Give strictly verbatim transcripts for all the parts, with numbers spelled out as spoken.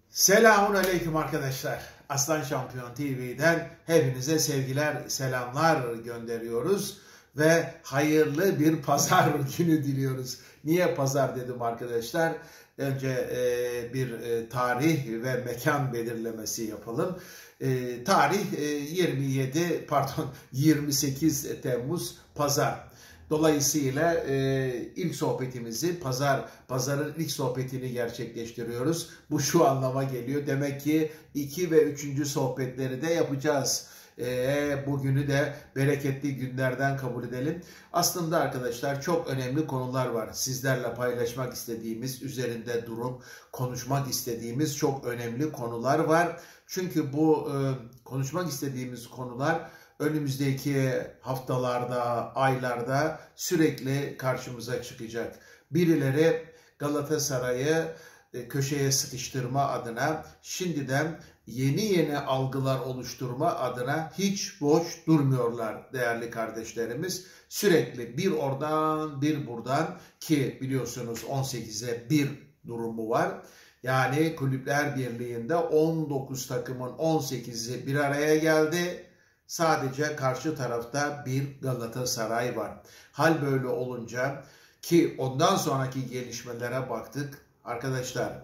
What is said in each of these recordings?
Selamun Aleyküm arkadaşlar. Aslan Şampiyon T V'den hepinize sevgiler, selamlar gönderiyoruz. Ve hayırlı bir pazar günü diliyoruz. Niye pazar dedim arkadaşlar? Önce e, bir e, tarih ve mekan belirlemesi yapalım. E, tarih e, yirmi yedi pardon yirmi sekiz Temmuz Pazar. Dolayısıyla e, ilk sohbetimizi, pazar pazarın ilk sohbetini gerçekleştiriyoruz. Bu şu anlama geliyor. Demek ki iki ve üçüncü sohbetleri de yapacağız. E, bugünü de bereketli günlerden kabul edelim. Aslında arkadaşlar çok önemli konular var. Sizlerle paylaşmak istediğimiz, üzerinde durup konuşmak istediğimiz çok önemli konular var. Çünkü bu e, konuşmak istediğimiz konular önümüzdeki haftalarda, aylarda sürekli karşımıza çıkacak. Birileri Galatasaray'ı köşeye sıkıştırma adına, şimdiden yeni yeni algılar oluşturma adına hiç boş durmuyorlar değerli kardeşlerimiz. Sürekli bir oradan bir buradan, ki biliyorsunuz on sekize bir durumu var. Yani Kulüpler Birliği'nde on dokuz takımın on sekizi bir araya geldi. Sadece karşı tarafta bir Galatasaray var. Hal böyle olunca, ki ondan sonraki gelişmelere baktık arkadaşlar.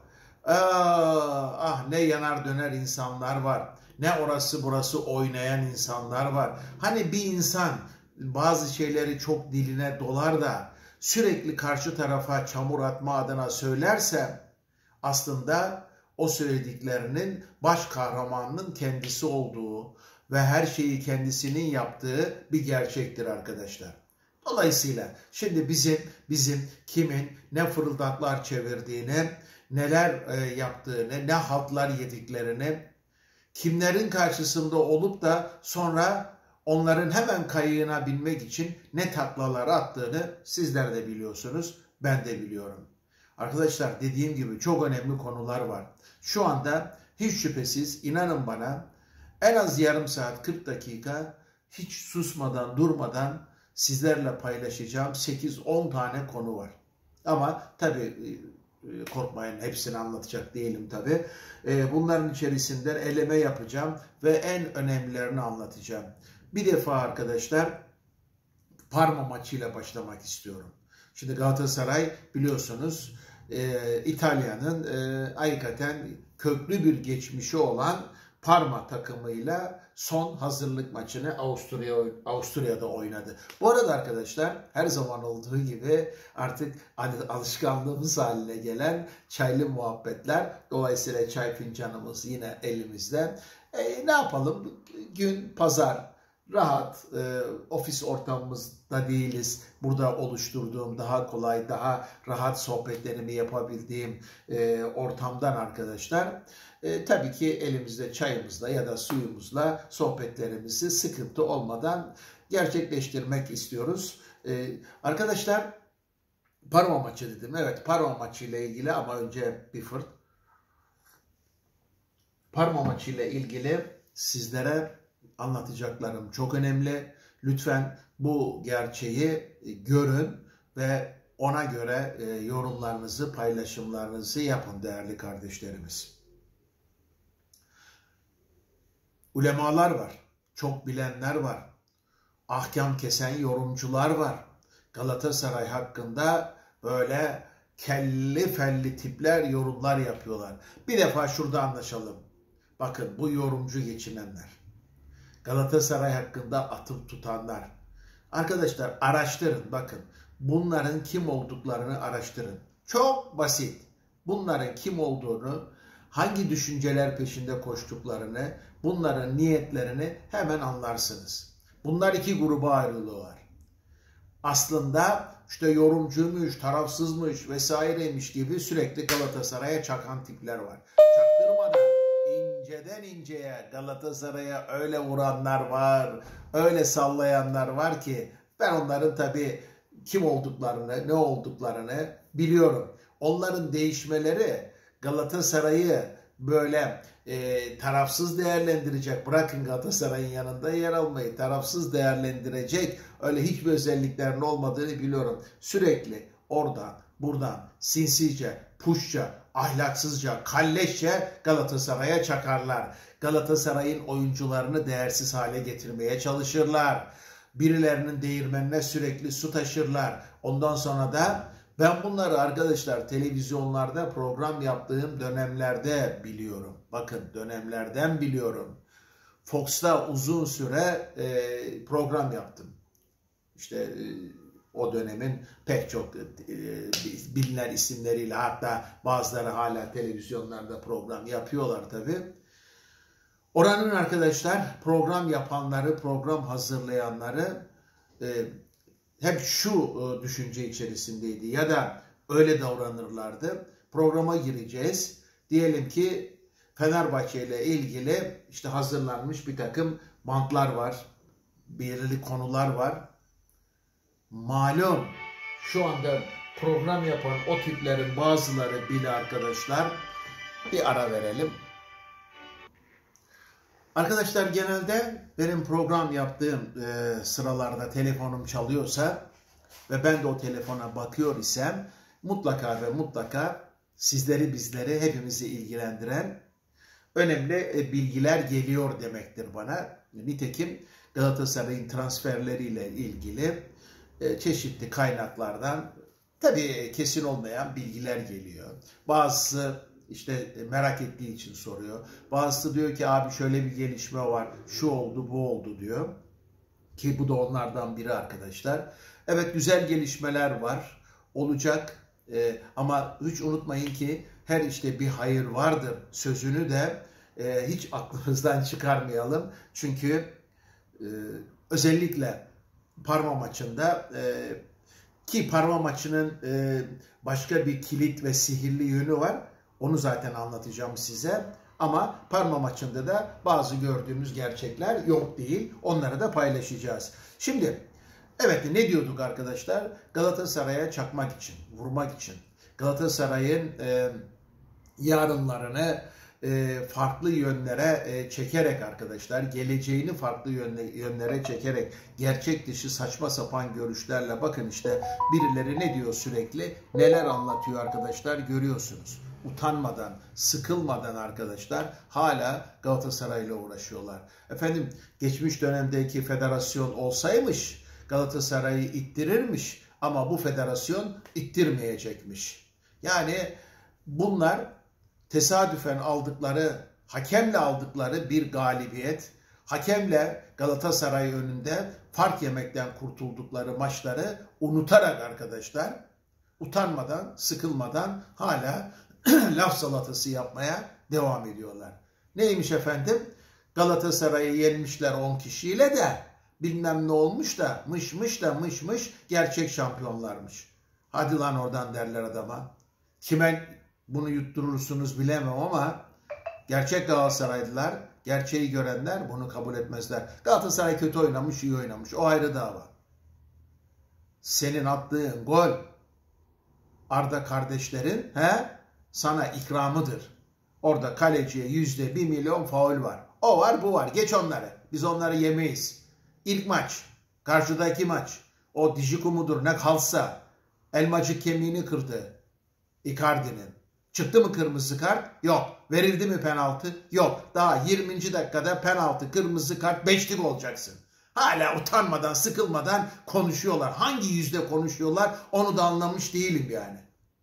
Ah, ah ne yanar döner insanlar var. Ne orası burası oynayan insanlar var. Hani bir insan bazı şeyleri çok diline dolar da sürekli karşı tarafa çamur atma adına söylerse, aslında o söylediklerinin baş kahramanının kendisi olduğu ve her şeyi kendisinin yaptığı bir gerçektir arkadaşlar. Dolayısıyla şimdi bizim bizim kimin ne fırıldaklar çevirdiğini, neler e, yaptığını, ne haltlar yediklerini, kimlerin karşısında olup da sonra onların hemen kayığına binmek için ne taklalar attığını sizler de biliyorsunuz, ben de biliyorum. Arkadaşlar dediğim gibi çok önemli konular var. Şu anda hiç şüphesiz inanın bana en az yarım saat kırk dakika hiç susmadan durmadan sizlerle paylaşacağım sekiz on tane konu var. Ama tabii korkmayın, hepsini anlatacak değilim tabii. Bunların içerisinden eleme yapacağım ve en önemlilerini anlatacağım. Bir defa arkadaşlar Parma maçıyla başlamak istiyorum. Şimdi Galatasaray biliyorsunuz İtalya'nın hakikaten köklü bir geçmişi olan Parma takımıyla son hazırlık maçını Avusturya, Avusturya'da oynadı. Bu arada arkadaşlar her zaman olduğu gibi artık alışkanlığımız haline gelen çaylı muhabbetler. Dolayısıyla çay fincanımız yine elimizde. E, ne yapalım? Gün pazar. Rahat, e, ofis ortamımızda değiliz. Burada oluşturduğum daha kolay, daha rahat sohbetlerimi yapabildiğim e, ortamdan arkadaşlar. E, tabii ki elimizde çayımızla ya da suyumuzla sohbetlerimizi sıkıntı olmadan gerçekleştirmek istiyoruz. E, arkadaşlar Parma maçı dedim. Evet, Parma maçı ile ilgili ama önce bir fırt. Parma maçı ile ilgili sizlere anlatacaklarım çok önemli. Lütfen bu gerçeği görün ve ona göre yorumlarınızı, paylaşımlarınızı yapın değerli kardeşlerimiz. Ulemalar var, çok bilenler var, ahkam kesen yorumcular var. Galatasaray hakkında böyle kelli felli tipler yorumlar yapıyorlar. Bir defa şurada anlaşalım. Bakın, bu yorumcu geçinenler, Galatasaray hakkında atıp tutanlar. Arkadaşlar araştırın, bakın. Bunların kim olduklarını araştırın. Çok basit. Bunların kim olduğunu, hangi düşünceler peşinde koştuklarını, bunların niyetlerini hemen anlarsınız. Bunlar iki gruba ayrılıyorlar. Aslında işte yorumcuymuş, tarafsızmış vesaireymiş gibi sürekli Galatasaray'a çakan tipler var. Çaktırmadan inceden inceye Galatasaray'a öyle vuranlar var, öyle sallayanlar var ki ben onların tabii kim olduklarını, ne olduklarını biliyorum. Onların değişmeleri Galatasaray'ı böyle e, tarafsız değerlendirecek, bırakın Galatasaray'ın yanında yer almayı, tarafsız değerlendirecek öyle hiçbir özelliklerinin olmadığını biliyorum. Sürekli oradan, buradan sinsice, puşça ahlaksızca, kalleşçe Galatasaray'a çakarlar. Galatasaray'ın oyuncularını değersiz hale getirmeye çalışırlar. Birilerinin değirmenine sürekli su taşırlar. Ondan sonra da ben bunları arkadaşlar televizyonlarda program yaptığım dönemlerde biliyorum. Bakın dönemlerden biliyorum. Fox'ta uzun süre e, program yaptım. İşte e, o dönemin pek çok e, bilinen isimleriyle, hatta bazıları hala televizyonlarda program yapıyorlar tabii. Oranın arkadaşlar program yapanları, program hazırlayanları e, hep şu e, düşünce içerisindeydi ya da öyle davranırlardı. Programa gireceğiz. Diyelim ki Fenerbahçe ile ilgili işte hazırlanmış bir takım bantlar var. Belirli konular var. Malum şu anda program yapan o tiplerin bazıları bile arkadaşlar, bir ara verelim. Arkadaşlar genelde benim program yaptığım e, sıralarda telefonum çalıyorsa ve ben de o telefona bakıyor isem mutlaka ve mutlaka sizleri, bizleri, hepimizi ilgilendiren önemli e, bilgiler geliyor demektir bana. Nitekim Galatasaray'ın transferleriyle ilgili e, çeşitli kaynaklardan tabii kesin olmayan bilgiler geliyor. Bazısı İşte merak ettiği için soruyor. Bazısı diyor ki abi şöyle bir gelişme var, şu oldu, bu oldu diyor. Ki bu da onlardan biri arkadaşlar. Evet, güzel gelişmeler var, olacak. Ee, ama hiç unutmayın ki her işte bir hayır vardır sözünü de e, hiç aklımızdan çıkarmayalım. Çünkü e, özellikle Parma maçında e, ki Parma maçının e, başka bir kilit ve sihirli yönü var. Onu zaten anlatacağım size. Ama Parma maçında da bazı gördüğümüz gerçekler yok değil. Onları da paylaşacağız. Şimdi evet, ne diyorduk arkadaşlar? Galatasaray'a çakmak için, vurmak için. Galatasaray'ın e, yarınlarını e, farklı yönlere e, çekerek arkadaşlar, geleceğini farklı yönle, yönlere çekerek, gerçek dışı saçma sapan görüşlerle, bakın işte birileri ne diyor sürekli, neler anlatıyor arkadaşlar, görüyorsunuz. Utanmadan, sıkılmadan arkadaşlar hala Galatasaray'la uğraşıyorlar. Efendim, geçmiş dönemdeki federasyon olsaymış Galatasaray'ı ittirirmiş ama bu federasyon ittirmeyecekmiş. Yani bunlar tesadüfen aldıkları, hakemle aldıkları bir galibiyet, hakemle Galatasaray önünde fark yemekten kurtuldukları maçları unutarak arkadaşlar, utanmadan, sıkılmadan hala laf salatası yapmaya devam ediyorlar. Neymiş efendim? Galatasaray'ı yenmişler on kişiyle de bilmem ne olmuş da mışmış da mışmış gerçek şampiyonlarmış. Hadi lan oradan derler adama. Kime bunu yutturursunuz bilemem ama gerçek Galatasaraylılar, gerçeği görenler bunu kabul etmezler. Galatasaray kötü oynamış, iyi oynamış. O ayrı dava. Senin attığın gol Arda kardeşlerin he, sana ikramıdır. Orada kaleciye yüzde bir milyon faul var. O var, bu var. Geç onları. Biz onları yemeyiz. İlk maç, karşıdaki maç, o Dijiku mudur ne kalsa elmacık kemiğini kırdı Icardi'nin. Çıktı mı kırmızı kart? Yok. Verildi mi penaltı? Yok. Daha yirminci dakikada penaltı, kırmızı kart, beşlik olacaksın. Hala utanmadan, sıkılmadan konuşuyorlar. Hangi yüzde konuşuyorlar onu da anlamış değilim yani.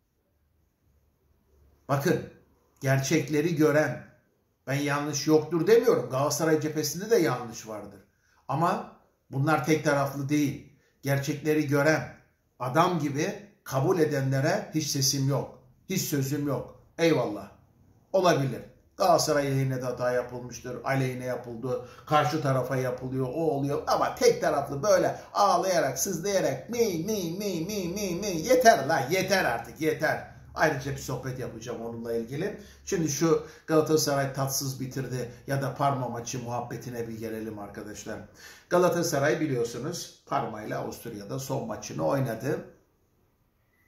Bakın, gerçekleri gören, ben yanlış yoktur demiyorum. Galatasaray cephesinde de yanlış vardır. Ama bunlar tek taraflı değil. Gerçekleri gören, adam gibi kabul edenlere hiç sesim yok. Hiç sözüm yok. Eyvallah. Olabilir. Galatasaray lehine de hata yapılmıştır. Aleyhine yapıldı. Karşı tarafa yapılıyor. O oluyor. Ama tek taraflı böyle ağlayarak, sızlayarak mi mi mi mi mi mi yeter la, yeter artık, yeter. Ayrıca bir sohbet yapacağım onunla ilgili. Şimdi şu Galatasaray tatsız bitirdi ya da Parma maçı muhabbetine bir gelelim arkadaşlar. Galatasaray biliyorsunuz Parma ile Avusturya'da son maçını oynadı.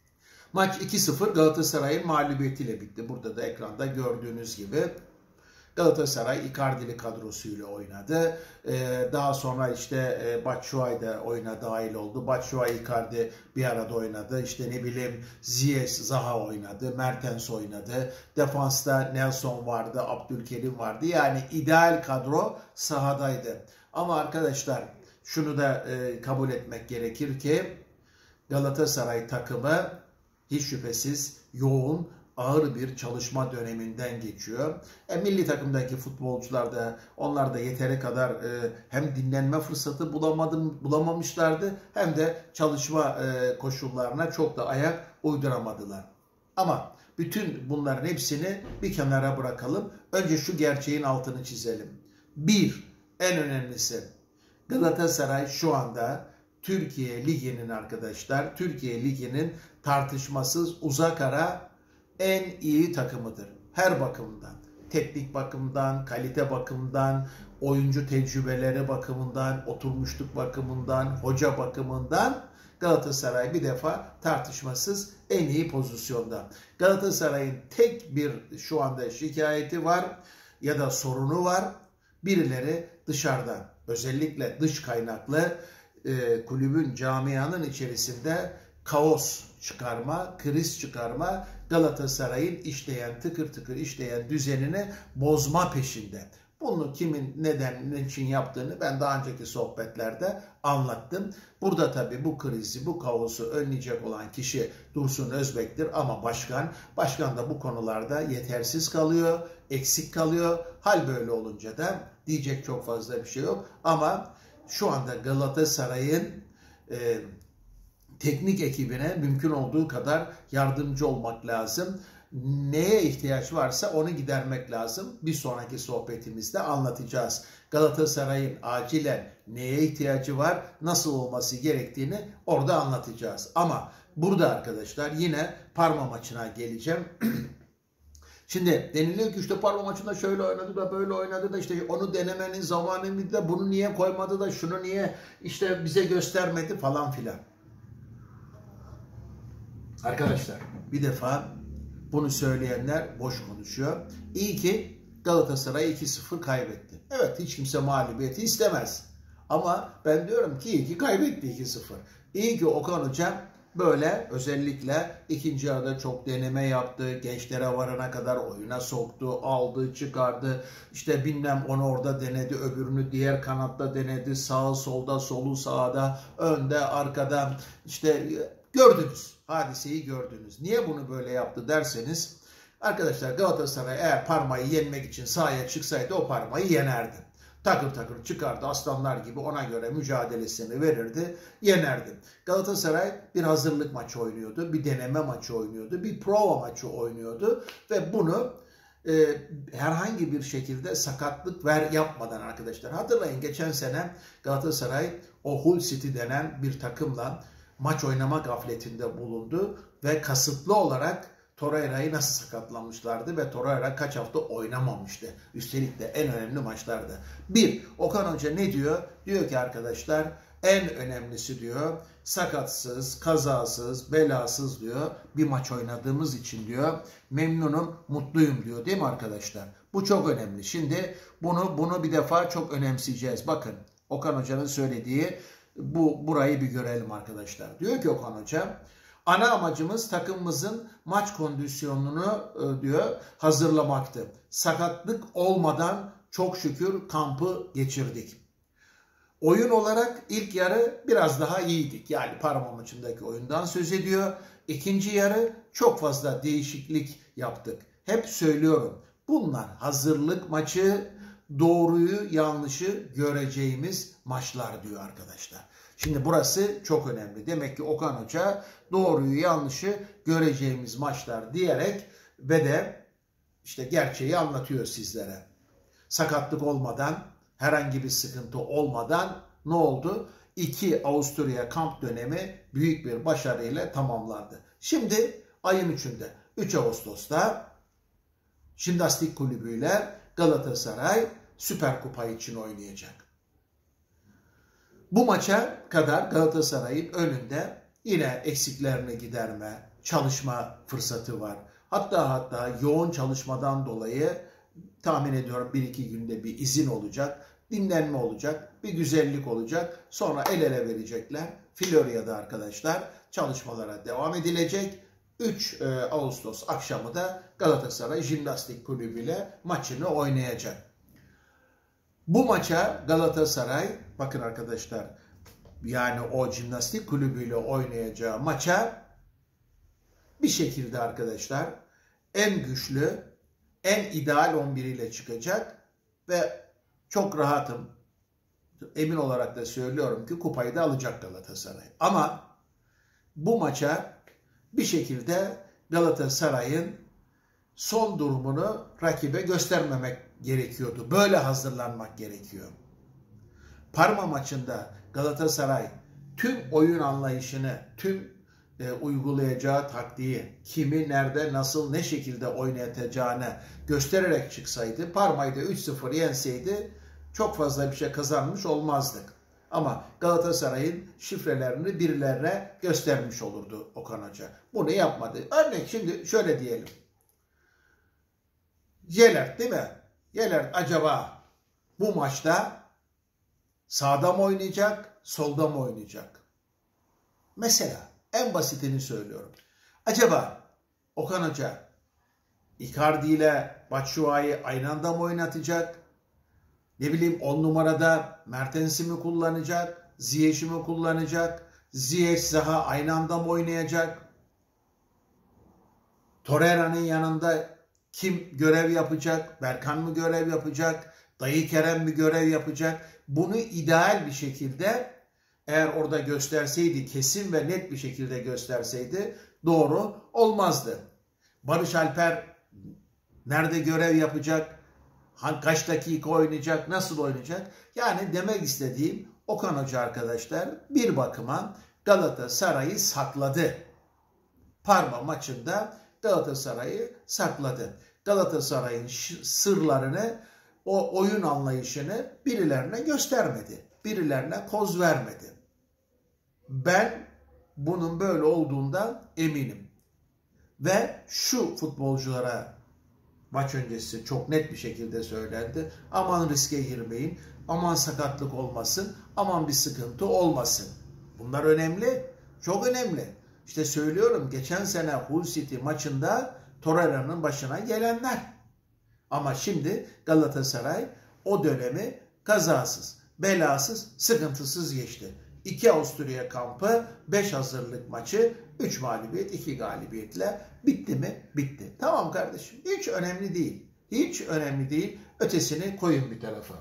Maç iki sıfır Galatasaray'ın mağlubiyetiyle bitti. Burada da ekranda gördüğünüz gibi. Galatasaray Icardi'li kadrosuyla oynadı. Ee, daha sonra işte e, Batshuayi de oyuna dahil oldu. Batshuayi, Icardi bir arada oynadı. İşte ne bileyim Ziyech, Zaha oynadı. Mertens oynadı. Defansta Nelson vardı, Abdülkerim vardı. Yani ideal kadro sahadaydı. Ama arkadaşlar şunu da e, kabul etmek gerekir ki Galatasaray takımı hiç şüphesiz yoğun, ağır bir çalışma döneminden geçiyor. E, milli takımdaki futbolcular da onlar da yeteri kadar e, hem dinlenme fırsatı bulamadım, bulamamışlardı hem de çalışma e, koşullarına çok da ayak uyduramadılar. Ama bütün bunların hepsini bir kenara bırakalım. Önce şu gerçeğin altını çizelim. Bir, en önemlisi Galatasaray şu anda Türkiye Ligi'nin arkadaşlar, Türkiye Ligi'nin tartışmasız uzak ara en iyi takımıdır. Her bakımdan, teknik bakımdan, kalite bakımından, oyuncu tecrübeleri bakımından, oturmuşluk bakımından, hoca bakımından Galatasaray bir defa tartışmasız en iyi pozisyonda. Galatasaray'ın tek bir şu anda şikayeti var ya da sorunu var. Birileri dışarıdan, özellikle dış kaynaklı e, kulübün, camianın içerisinde kaos çıkarma, kriz çıkarma, Galatasaray'ın işleyen, tıkır tıkır işleyen düzenini bozma peşinde. Bunu kimin neden için yaptığını ben daha önceki sohbetlerde anlattım. Burada tabii bu krizi, bu kaosu önleyecek olan kişi Dursun Özbek'tir ama başkan, başkan da bu konularda yetersiz kalıyor, eksik kalıyor. Hal böyle olunca da diyecek çok fazla bir şey yok. Ama şu anda Galatasaray'ın e, teknik ekibine mümkün olduğu kadar yardımcı olmak lazım. Neye ihtiyaç varsa onu gidermek lazım. Bir sonraki sohbetimizde anlatacağız. Galatasaray'ın acilen neye ihtiyacı var, nasıl olması gerektiğini orada anlatacağız. Ama burada arkadaşlar yine Parma maçına geleceğim. Şimdi deniliyor ki işte Parma maçında şöyle oynadı da böyle oynadı da işte onu denemenin zamanı da bunu niye koymadı da şunu niye işte bize göstermedi falan filan. Arkadaşlar bir defa bunu söyleyenler boş konuşuyor. İyi ki Galatasaray iki sıfır kaybetti. Evet, hiç kimse mağlubiyeti istemez. Ama ben diyorum ki iyi ki kaybetti iki sıfır. İyi ki Okan Hoca böyle özellikle ikinci yarıda çok deneme yaptı. Gençlere varana kadar oyuna soktu, aldı, çıkardı. İşte bilmem onu orada denedi, öbürünü diğer kanatta denedi. Sağı solda, solu sağda, önde, arkada. İşte gördünüz. Hadiseyi gördünüz. Niye bunu böyle yaptı derseniz arkadaşlar Galatasaray eğer Parma'yı yenmek için sahaya çıksaydı o Parma'yı yenerdi. Takır takır çıkardı aslanlar gibi ona göre mücadelesini verirdi, yenerdi. Galatasaray bir hazırlık maçı oynuyordu, bir deneme maçı oynuyordu, bir prova maçı oynuyordu ve bunu e, herhangi bir şekilde sakatlık ver yapmadan arkadaşlar. Hatırlayın geçen sene Galatasaray o Hull City denen bir takımla maç oynama gafletinde bulundu ve kasıtlı olarak Torreira'yı nasıl sakatlamışlardı ve Torreira kaç hafta oynamamıştı. Üstelik de en önemli maçlarda. Bir, Okan Hoca ne diyor? Diyor ki arkadaşlar en önemlisi diyor sakatsız, kazasız, belasız diyor bir maç oynadığımız için diyor memnunum, mutluyum diyor değil mi arkadaşlar? Bu çok önemli. Şimdi bunu bunu bir defa çok önemseyeceğiz. Bakın Okan Hoca'nın söylediği bu burayı bir görelim arkadaşlar. Diyor ki Okan Hoca ana amacımız takımımızın maç kondisyonunu diyor hazırlamaktı. Sakatlık olmadan çok şükür kampı geçirdik. Oyun olarak ilk yarı biraz daha iyiydik. Yani Parma maçındaki oyundan söz ediyor. İkinci yarı çok fazla değişiklik yaptık. Hep söylüyorum. Bunlar hazırlık maçı, doğruyu yanlışı göreceğimiz maçlar diyor arkadaşlar. Şimdi burası çok önemli. Demek ki Okan Hoca doğruyu yanlışı göreceğimiz maçlar diyerek ve de işte gerçeği anlatıyor sizlere. Sakatlık olmadan, herhangi bir sıkıntı olmadan ne oldu? iki Avusturya kamp dönemi büyük bir başarıyla tamamlandı. Şimdi ayın üçünde, üç Ağustos'ta Jimnastik Kulübü ile Galatasaray Süper Kupa için oynayacak. Bu maça kadar Galatasaray'ın önünde yine eksiklerini giderme, çalışma fırsatı var. Hatta hatta yoğun çalışmadan dolayı tahmin ediyorum bir iki günde bir izin olacak. Dinlenme olacak. Bir güzellik olacak. Sonra el ele verecekler. Florya'da arkadaşlar çalışmalara devam edilecek. üç Ağustos akşamı da Galatasaray Jimnastik Kulübü ile maçını oynayacak. Bu maça Galatasaray, bakın arkadaşlar, yani o jimnastik kulübüyle oynayacağı maça bir şekilde arkadaşlar en güçlü, en ideal on bir ile çıkacak ve çok rahatım, emin olarak da söylüyorum ki kupayı da alacak Galatasaray. Ama bu maça bir şekilde Galatasaray'ın son durumunu rakibe göstermemek gerekiyordu. Böyle hazırlanmak gerekiyor. Parma maçında Galatasaray tüm oyun anlayışını, tüm e, uygulayacağı taktiği, kimi, nerede, nasıl, ne şekilde oynatacağını göstererek çıksaydı, Parma'yı da üç sıfır yenseydi çok fazla bir şey kazanmış olmazdık. Ama Galatasaray'ın şifrelerini birilerine göstermiş olurdu Okan Hoca. Bunu yapmadı. Örnek şimdi şöyle diyelim. Yelert değil mi? Yelert acaba bu maçta sağda mı oynayacak, solda mı oynayacak? Mesela en basitini söylüyorum. Acaba Okan Hoca Icardi ile Batshuayi'yi aynı anda mı oynatacak? Ne bileyim on numarada Mertens'i mi kullanacak? Ziyech'i mi kullanacak? Ziyech, Zaha aynı anda mı oynayacak? Torreira'nın yanında kim görev yapacak? Berkan mı görev yapacak? Dayı Kerem mi görev yapacak? Bunu ideal bir şekilde eğer orada gösterseydi, kesin ve net bir şekilde gösterseydi doğru olmazdı. Barış Alper nerede görev yapacak? Kaç dakika oynayacak? Nasıl oynayacak? Yani demek istediğim Okan Hoca arkadaşlar bir bakıma Galatasaray'ı sakladı. Parma maçında Galatasaray'ı sakladı. Galatasaray'ın sırlarını, o oyun anlayışını birilerine göstermedi. Birilerine koz vermedi. Ben bunun böyle olduğundan eminim. Ve şu futbolculara maç öncesi çok net bir şekilde söylendi. Aman riske girmeyin, aman sakatlık olmasın, aman bir sıkıntı olmasın. Bunlar önemli, çok önemli. İşte söylüyorum, geçen sene Hull City maçında Torreira'nın başına gelenler. Ama şimdi Galatasaray o dönemi kazasız, belasız, sıkıntısız geçti. iki Avusturya kampı, beş hazırlık maçı, üç mağlubiyet, iki galibiyetle bitti mi? Bitti. Tamam kardeşim, hiç önemli değil. Hiç önemli değil. Ötesini koyun bir tarafa.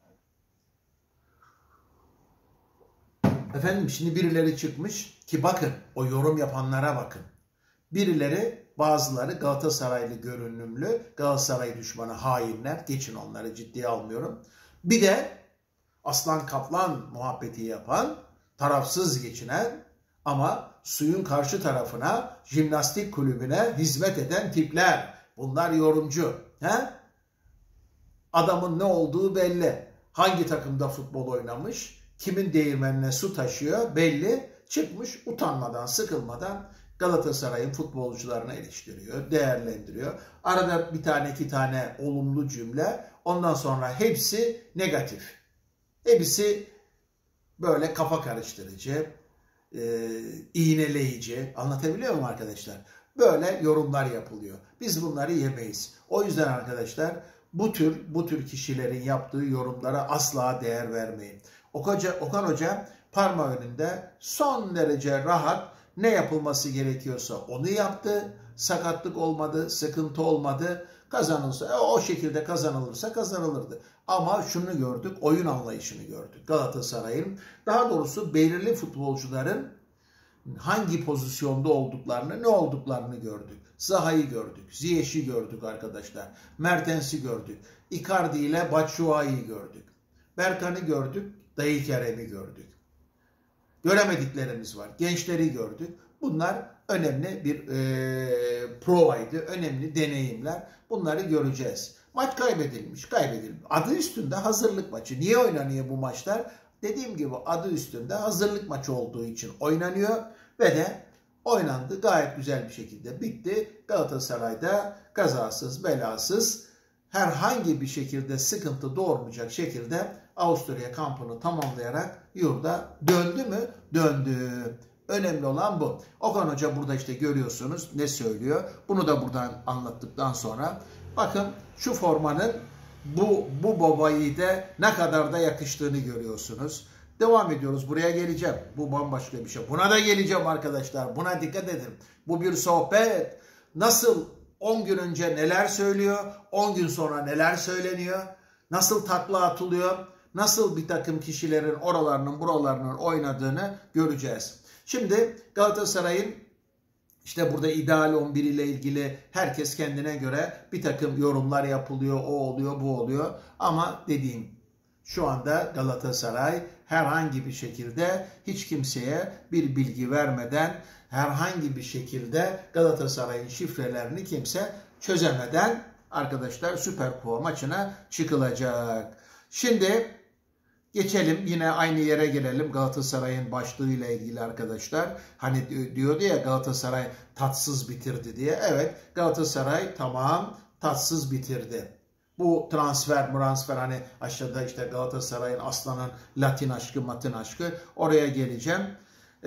Efendim şimdi birileri çıkmış ki bakın, o yorum yapanlara bakın. Birileri, bazıları Galatasaraylı görünümlü, Galatasaray düşmanı hainler, geçin onları ciddiye almıyorum. Bir de aslan kaplan muhabbeti yapan, tarafsız geçinen ama suyun karşı tarafına, jimnastik kulübüne hizmet eden tipler. Bunlar yorumcu. He? Adamın ne olduğu belli. Hangi takımda futbol oynamış, kimin değirmenine su taşıyor belli. Çıkmış utanmadan, sıkılmadan Galatasaray'ın futbolcularını eleştiriyor, değerlendiriyor. Arada bir tane iki tane olumlu cümle, ondan sonra hepsi negatif. Hepsi böyle kafa karıştırıcı, e, iğneleyici. Anlatabiliyor muyum arkadaşlar? Böyle yorumlar yapılıyor. Biz bunları yemeyiz. O yüzden arkadaşlar bu tür bu tür kişilerin yaptığı yorumlara asla değer vermeyin. Okan Hoca, Okan Hoca Parma önünde son derece rahat, ne yapılması gerekiyorsa onu yaptı. Sakatlık olmadı, sıkıntı olmadı. Kazanılsa, o şekilde kazanılırsa kazanılırdı. Ama şunu gördük, oyun anlayışını gördük. Galatasaray'ın, daha doğrusu belirli futbolcuların hangi pozisyonda olduklarını, ne olduklarını gördük. Zaha'yı gördük, Ziyech'i gördük arkadaşlar. Mertens'i gördük. Icardi ile Batshuayi'yi gördük. Berkan'ı gördük, Dayı Kerem'i gördük. Göremediklerimiz var. Gençleri gördük. Bunlar önemli bir e, provaydı. Önemli deneyimler. Bunları göreceğiz. Maç kaybedilmiş. Kaybedilmiş. Adı üstünde hazırlık maçı. Niye oynanıyor bu maçlar? Dediğim gibi adı üstünde hazırlık maçı olduğu için oynanıyor. Ve de oynandı. Gayet güzel bir şekilde bitti. Galatasaray'da kazasız belasız herhangi bir şekilde sıkıntı doğurmayacak şekilde Avusturya kampını tamamlayarak yurda döndü mü? Döndü. Önemli olan bu. Okan Hoca burada işte görüyorsunuz ne söylüyor. Bunu da buradan anlattıktan sonra bakın şu formanın bu, bu babayı da ne kadar da yakıştığını görüyorsunuz. Devam ediyoruz. Buraya geleceğim. Bu bambaşka bir şey. Buna da geleceğim arkadaşlar. Buna dikkat edin. Bu bir sohbet. Nasıl on gün önce neler söylüyor? on gün sonra neler söyleniyor? Nasıl takla atılıyor? Nasıl bir takım kişilerin oralarının buralarının oynadığını göreceğiz. Şimdi Galatasaray'ın işte burada ideal on bir ile ilgili herkes kendine göre bir takım yorumlar yapılıyor. O oluyor, bu oluyor. Ama dediğim şu anda Galatasaray herhangi bir şekilde hiç kimseye bir bilgi vermeden, herhangi bir şekilde Galatasaray'ın şifrelerini kimse çözemeden arkadaşlar Süper Kupa maçına çıkılacak. Şimdi geçelim yine aynı yere gelelim Galatasaray'ın başlığıyla ilgili arkadaşlar. Hani diyordu ya Galatasaray tatsız bitirdi diye. Evet Galatasaray tamam tatsız bitirdi. Bu transfer, transfer hani aşağıda işte Galatasaray'ın aslanın Latin aşkı, Matin aşkı oraya geleceğim. Ee,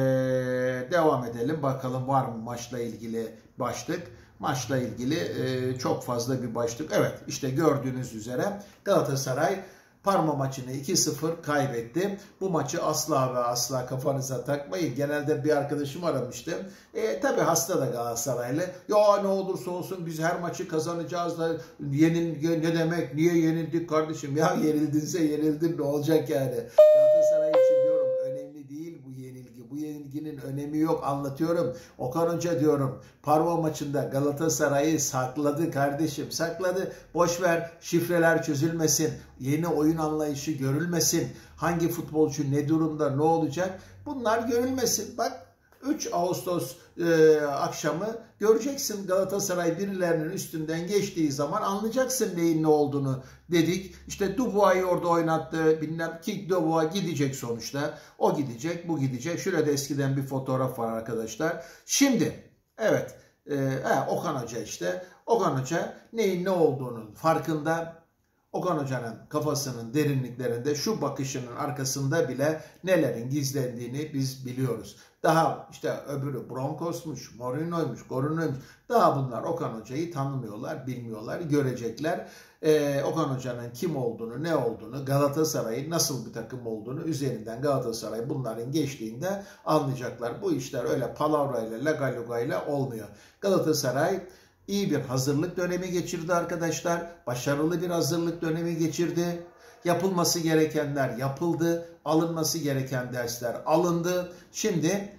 devam edelim bakalım var mı maçla ilgili başlık. Maçla ilgili e, çok fazla bir başlık. Evet işte gördüğünüz üzere Galatasaray Parma maçını iki sıfır kaybetti. Bu maçı asla ve asla kafanıza takmayın. Genelde bir arkadaşım aramıştı. E, tabii hasta da Galatasaraylı. Ya ne olursa olsun biz her maçı kazanacağız da yenil ne demek? Niye yenildik kardeşim? Ya yenildinse yenildin ne olacak yani? Galatasaray için diyorum önemli değil bu yenilgi. Bu yenilginin önemi yok anlatıyorum. Okan Hoca diyorum Parma maçında Galatasaray'ı sakladı kardeşim sakladı. Boş ver şifreler çözülmesin. Yeni oyun anlayışı görülmesin. Hangi futbolcu ne durumda ne olacak bunlar görülmesin. Bak üç Ağustos e, akşamı göreceksin Galatasaray birilerinin üstünden geçtiği zaman anlayacaksın neyin ne olduğunu dedik. İşte Dubois'ı orada oynattı. Bilmem ki Dubois gidecek sonuçta. O gidecek bu gidecek. Şurada eskiden bir fotoğraf var arkadaşlar. Şimdi evet e, he, Okan Hoca işte. Okan Hoca neyin ne olduğunun farkında. Okan Hoca'nın kafasının derinliklerinde şu bakışının arkasında bile nelerin gizlendiğini biz biliyoruz. Daha işte öbürü Broncos'muş, Mourinho'ymuş, Gorino'ymuş. Daha bunlar Okan Hoca'yı tanımıyorlar, bilmiyorlar, görecekler. Ee, Okan Hoca'nın kim olduğunu, ne olduğunu, Galatasaray'ın nasıl bir takım olduğunu üzerinden Galatasaray bunların geçtiğinde anlayacaklar. Bu işler öyle palavrayla, lagalugayla olmuyor. Galatasaray İyi bir hazırlık dönemi geçirdi arkadaşlar. Başarılı bir hazırlık dönemi geçirdi. Yapılması gerekenler yapıldı. Alınması gereken dersler alındı. Şimdi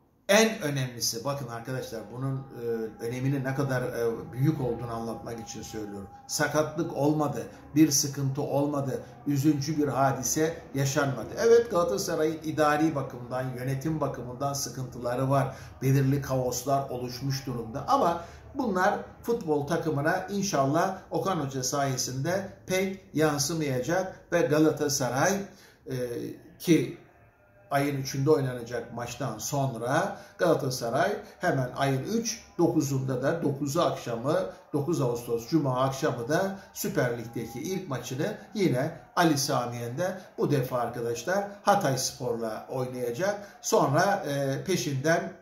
en önemlisi bakın arkadaşlar bunun e, öneminin ne kadar e, büyük olduğunu anlatmak için söylüyorum. Sakatlık olmadı. Bir sıkıntı olmadı. Üzüncü bir hadise yaşanmadı. Evet Galatasaray'ın idari bakımdan, yönetim bakımından sıkıntıları var. Belirli kaoslar oluşmuş durumda ama bunlar futbol takımına inşallah Okan Hoca sayesinde pek yansımayacak ve Galatasaray e, ki ayın üçünde oynanacak maçtan sonra Galatasaray hemen ayın üç dokuzunda da dokuzu akşamı dokuz Ağustos Cuma akşamı da Süper Lig'deki ilk maçını yine Ali Samiyen'de bu defa arkadaşlar Hatayspor'la oynayacak. Sonra e, peşinden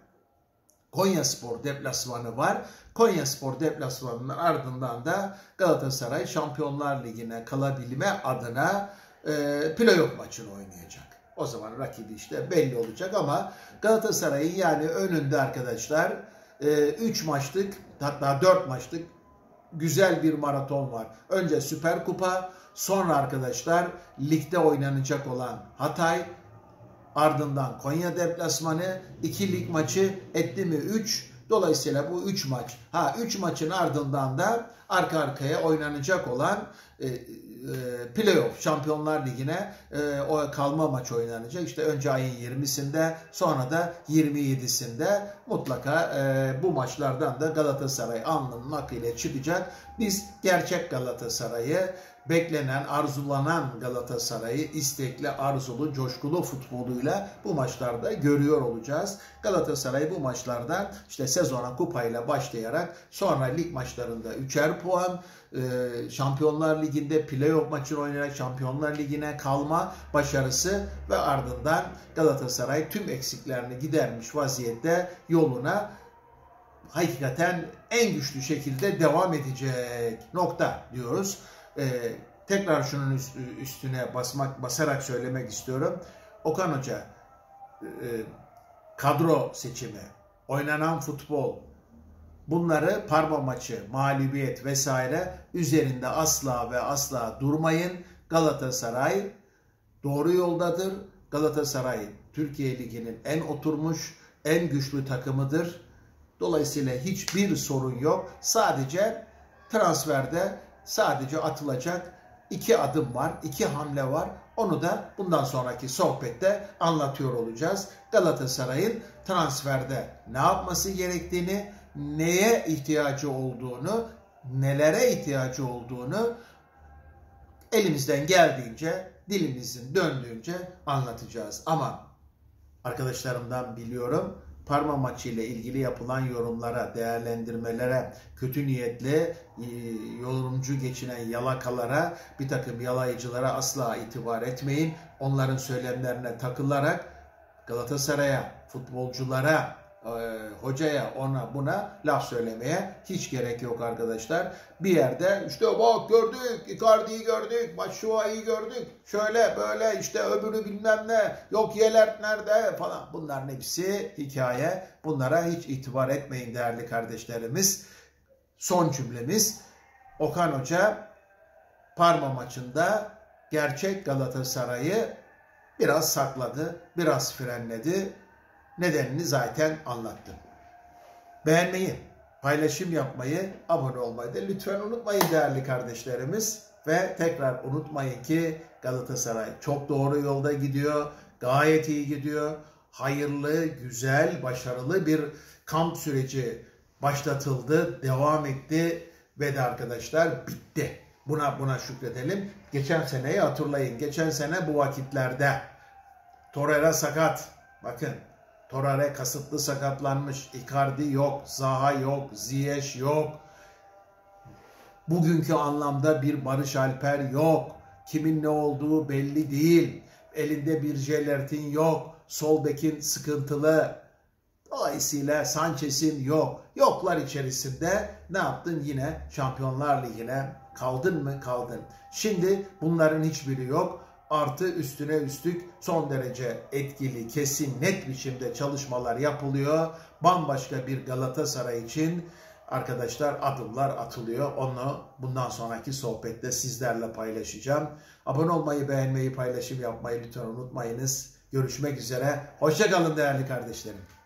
Konyaspor deplasmanı var. Konyaspor deplasmanının ardından da Galatasaray Şampiyonlar Ligi'ne kalabilme adına e, playoff maçını oynayacak. O zaman rakibi işte belli olacak ama Galatasaray'ın yani önünde arkadaşlar üç maçlık hatta dört maçlık güzel bir maraton var. Önce Süper Kupa, sonra arkadaşlar ligde oynanacak olan Hatay, ardından Konya deplasmanı, iki lig maçı etti mi üç. Dolayısıyla bu üç maç. Ha üç maçın ardından da arka arkaya oynanacak olan e, e, playoff Şampiyonlar Ligi'ne e, o kalma maç oynanacak. İşte önce ayın yirmisinde sonra da yirmi yedisinde mutlaka e, bu maçlardan da Galatasaray alnının akıyla çıkacak. Biz gerçek Galatasaray'ı, beklenen, arzulanan Galatasaray'ı istekli, arzulu, coşkulu futboluyla bu maçlarda görüyor olacağız. Galatasaray bu maçlarda işte sezona kupayla başlayarak sonra lig maçlarında üçer puan, Şampiyonlar Ligi'nde playoff maçını oynayarak Şampiyonlar Ligi'ne kalma başarısı ve ardından Galatasaray tüm eksiklerini gidermiş vaziyette yoluna hakikaten en güçlü şekilde devam edecek nokta diyoruz. Ee, tekrar şunun üstüne basmak basarak söylemek istiyorum. Okan Hoca e, kadro seçimi, oynanan futbol, bunları Parma maçı, mağlubiyet vesaire üzerinde asla ve asla durmayın. Galatasaray doğru yoldadır. Galatasaray Türkiye Ligi'nin en oturmuş, en güçlü takımıdır. Dolayısıyla hiçbir sorun yok. Sadece transferde sadece atılacak iki adım var, iki hamle var. Onu da bundan sonraki sohbette anlatıyor olacağız. Galatasaray'ın transferde ne yapması gerektiğini, neye ihtiyacı olduğunu, nelere ihtiyacı olduğunu elimizden geldiğince, dilimizin döndüğünce anlatacağız. Ama arkadaşlarımdan biliyorum, Parma maçı ile ilgili yapılan yorumlara, değerlendirmelere, kötü niyetli yorumcu geçinen yalakalara, bir takım yalayıcılara asla itibar etmeyin. Onların söylemlerine takılarak Galatasaray'a, futbolculara, hocaya, ona buna laf söylemeye hiç gerek yok arkadaşlar. Bir yerde işte bak gördük, Icardi'yi gördük, Batshuayi'yi gördük, şöyle böyle işte öbürü bilmem ne, yok Yelert nerede falan. Bunların hepsi hikaye. Bunlara hiç itibar etmeyin değerli kardeşlerimiz. Son cümlemiz, Okan Hoca Parma maçında gerçek Galatasaray'ı biraz sakladı, biraz frenledi. Nedenini zaten anlattım. Beğenmeyi, paylaşım yapmayı, abone olmayı da lütfen unutmayın değerli kardeşlerimiz. Ve tekrar unutmayın ki Galatasaray çok doğru yolda gidiyor, gayet iyi gidiyor. Hayırlı, güzel, başarılı bir kamp süreci başlatıldı, devam etti ve de arkadaşlar bitti. Buna buna şükredelim. Geçen seneyi hatırlayın. Geçen sene bu vakitlerde Torreira sakat. Bakın. Torreira kasıtlı sakatlanmış. Icardi yok. Zaha yok. Ziyech yok. Bugünkü anlamda bir Barış Alper yok. Kimin ne olduğu belli değil. Elinde bir Jelertin yok. Sol bekin sıkıntılı. Dolayısıyla Sanchez'in yok. Yoklar içerisinde ne yaptın? Yine Şampiyonlar Ligi'ne kaldın mı? Kaldın. Şimdi bunların hiçbiri yok. Artı üstüne üstlük son derece etkili, kesin, net biçimde çalışmalar yapılıyor. Bambaşka bir Galatasaray için arkadaşlar adımlar atılıyor. Onu bundan sonraki sohbette sizlerle paylaşacağım. Abone olmayı, beğenmeyi, paylaşım yapmayı lütfen unutmayınız. Görüşmek üzere. Hoşça kalın değerli kardeşlerim.